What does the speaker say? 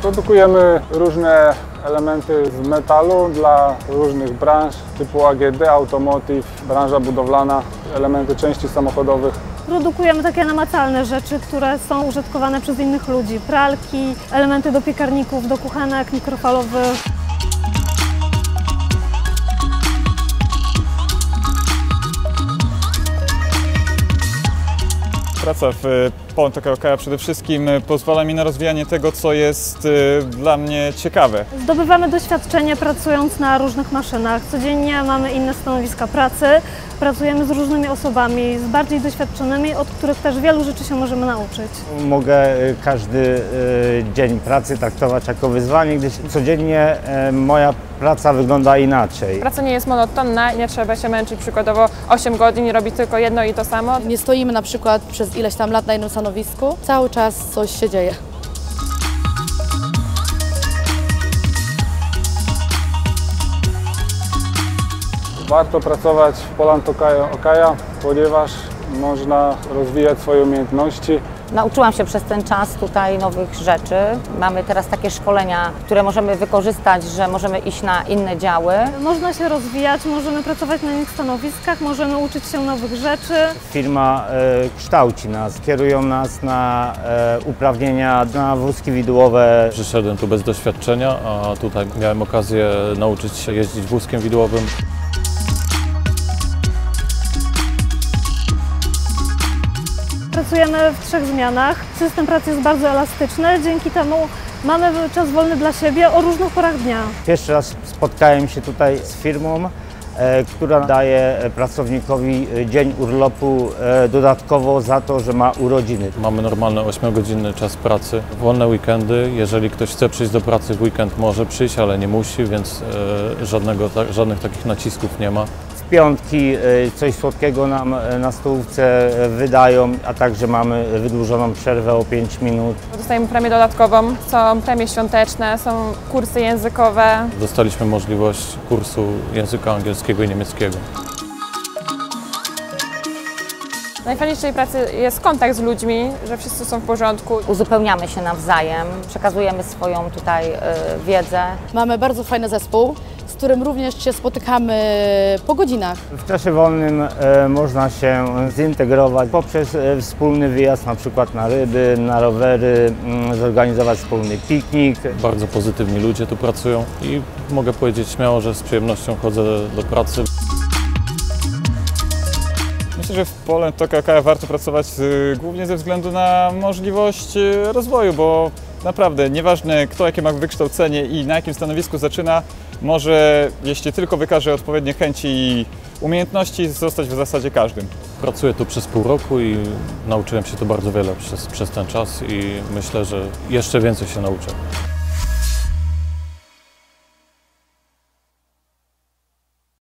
Produkujemy różne elementy z metalu dla różnych branż typu AGD, automotive, branża budowlana, elementy części samochodowych. Produkujemy takie namacalne rzeczy, które są użytkowane przez innych ludzi. Pralki, elementy do piekarników, do kuchenek mikrofalowych. Praca w Poland Tokaja przede wszystkim pozwala mi na rozwijanie tego, co jest dla mnie ciekawe. Zdobywamy doświadczenie pracując na różnych maszynach. Codziennie mamy inne stanowiska pracy. Pracujemy z różnymi osobami, z bardziej doświadczonymi, od których też wielu rzeczy się możemy nauczyć. Mogę każdy dzień pracy traktować jako wyzwanie, gdyż codziennie moja praca wygląda inaczej. Praca nie jest monotonna i nie trzeba się męczyć przykładowo 8 godzin i robić tylko jedno i to samo. Nie stoimy na przykład przez ileś tam lat na jednym stanowisku, cały czas coś się dzieje. Warto pracować w Poland Tokaja, ponieważ można rozwijać swoje umiejętności. Nauczyłam się przez ten czas tutaj nowych rzeczy. Mamy teraz takie szkolenia, które możemy wykorzystać, że możemy iść na inne działy. Można się rozwijać, możemy pracować na innych stanowiskach, możemy uczyć się nowych rzeczy. Firma kształci nas, kierują nas na uprawnienia na wózki widłowe. Przyszedłem tu bez doświadczenia, a tutaj miałem okazję nauczyć się jeździć wózkiem widłowym. Pracujemy w 3 zmianach. System pracy jest bardzo elastyczny, dzięki temu mamy czas wolny dla siebie o różnych porach dnia. Pierwszy raz spotkałem się tutaj z firmą, która daje pracownikowi dzień urlopu dodatkowo za to, że ma urodziny. Mamy normalny 8-godzinny czas pracy, wolne weekendy. Jeżeli ktoś chce przyjść do pracy w weekend, może przyjść, ale nie musi, więc żadnych takich nacisków nie ma. W piątki coś słodkiego nam na stołówce wydają, a także mamy wydłużoną przerwę o 5 minut. Dostajemy premię dodatkową, są premie świąteczne, są kursy językowe. Dostaliśmy możliwość kursu języka angielskiego i niemieckiego. Najfajniejsze w tej pracy jest kontakt z ludźmi, że wszyscy są w porządku. Uzupełniamy się nawzajem, przekazujemy swoją tutaj wiedzę. Mamy bardzo fajny zespół, z którym również się spotykamy po godzinach. W czasie wolnym można się zintegrować poprzez wspólny wyjazd na przykład na ryby, na rowery, zorganizować wspólny piknik. Bardzo pozytywni ludzie tu pracują i mogę powiedzieć śmiało, że z przyjemnością chodzę do pracy. Myślę, że w Poland Tokaja warto pracować głównie ze względu na możliwość rozwoju, bo naprawdę nieważne kto jakie ma wykształcenie i na jakim stanowisku zaczyna, może, jeśli tylko wykaże odpowiednie chęci i umiejętności, zostać w zasadzie każdym. Pracuję tu przez pół roku i nauczyłem się tu bardzo wiele przez ten czas i myślę, że jeszcze więcej się nauczę.